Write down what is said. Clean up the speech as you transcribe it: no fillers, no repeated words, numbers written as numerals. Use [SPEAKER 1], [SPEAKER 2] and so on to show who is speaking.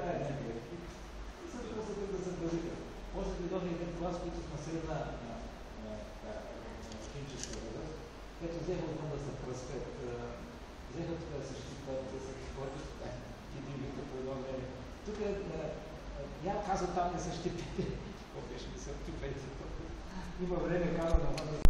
[SPEAKER 1] витая някъде. И след това се да се базика. После дойдоха един клас, които сме средна химческа възраст, където взеха отвън да се пръскат, взеха тук да се щитат, да се спортят, и дивите по едно време. Тук я казва там не се щипите. Какво беше не се щипете? Има време казва на това да